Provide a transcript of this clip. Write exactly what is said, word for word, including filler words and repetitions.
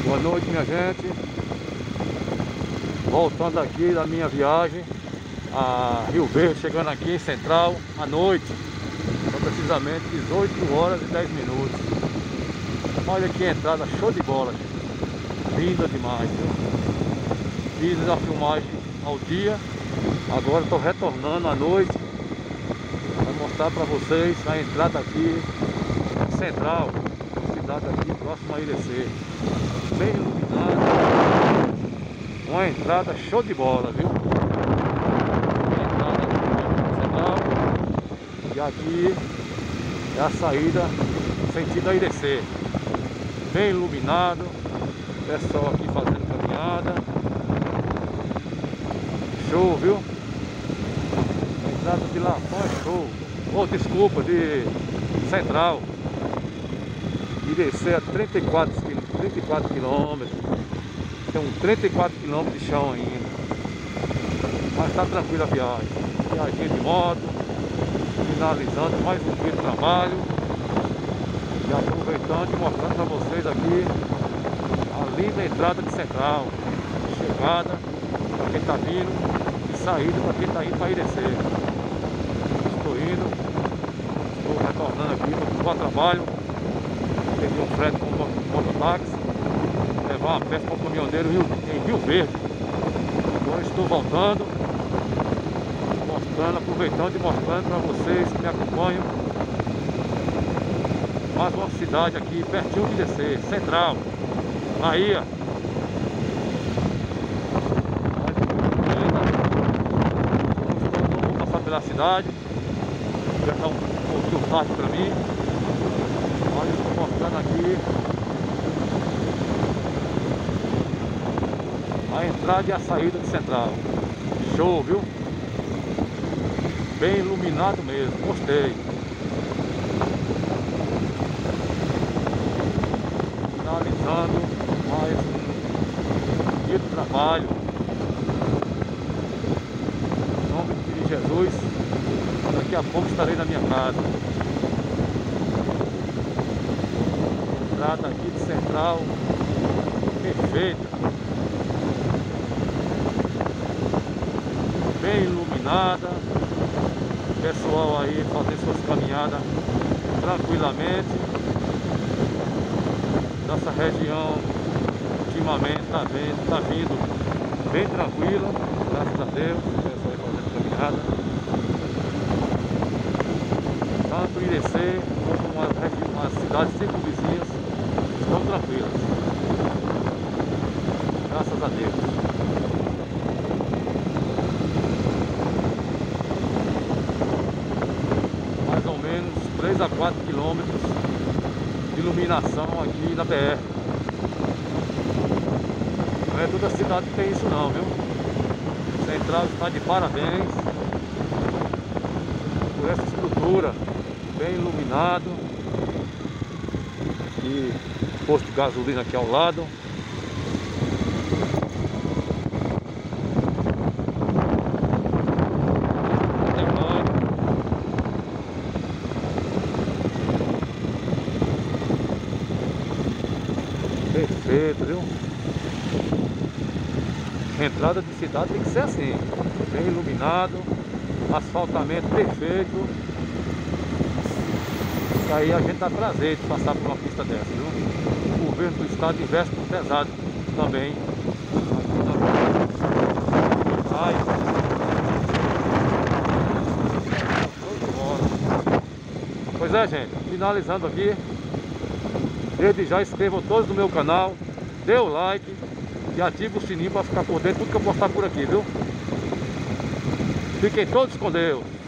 Boa noite, minha gente. Voltando aqui da minha viagem a Rio Verde, chegando aqui em Central à noite. São precisamente dezoito horas e dez minutos. Olha aqui a entrada, show de bola, gente. Linda demais, viu? Fiz a filmagem ao dia, agora estou retornando à noite para mostrar para vocês a entrada aqui Central, cidade aqui próxima a Irecê, bem iluminada, uma entrada show de bola, viu? Entrada Central, e aqui é a saída sentido a Irecê, bem iluminado, pessoal aqui fazendo caminhada, show, viu? Entrada de Lafão é show. Oh, desculpa, de Central. Irecê a trinta e quatro quilômetros. Tem um trinta e quatro quilômetros de chão ainda. Mas tá tranquila a viagem. Viagem de moto, finalizando mais um dia de trabalho. E aproveitando e mostrando para vocês aqui a linda entrada de Central. Chegada para quem tá vindo e saída para quem tá indo para Irecê. Estou indo, estou retornando aqui para o trabalho. Peguei um frete com um mototáxi, levar uma peça para o caminhoneiro em Rio Verde. Agora estou voltando, mostrando, aproveitando e mostrando para vocês que me acompanham mais uma cidade aqui pertinho de Irecê, Central, Bahia. Vou passar pela cidade, já está um pouquinho tarde para mim. Olha, estou mostrando aqui a entrada e a saída de Central. Show, viu? Bem iluminado mesmo, gostei. Finalizando mais um dia de trabalho. Em nome de Jesus, daqui a pouco estarei na minha casa. Entrada aqui de Central, perfeita, bem iluminada, pessoal aí fazendo suas caminhadas tranquilamente. Nossa região ultimamente está vindo, tá vindo bem tranquila, graças a Deus, o pessoal aí fazendo caminhada. Tanto Irecê como umas, umas cidades circunvizinhas estão tranquilas, graças a Deus. Mais ou menos três a quatro quilômetros de iluminação aqui na B R. Não é toda cidade que tem isso não, viu? Central está de parabéns por essa estrutura, bem iluminado. E posto de gasolina aqui ao lado. Tem banco. Perfeito, viu? Entrada de cidade tem que ser assim, bem iluminado, asfaltamento perfeito. E aí a gente dá prazer de passar por uma pista dessa, viu? O governo do estado investe pesado também. Ai. Pois é, gente, finalizando aqui. Desde já inscrevam todos no meu canal, dê o like e ative o sininho para ficar por dentro de tudo que eu postar por aqui, viu? Fiquem todos com Deus.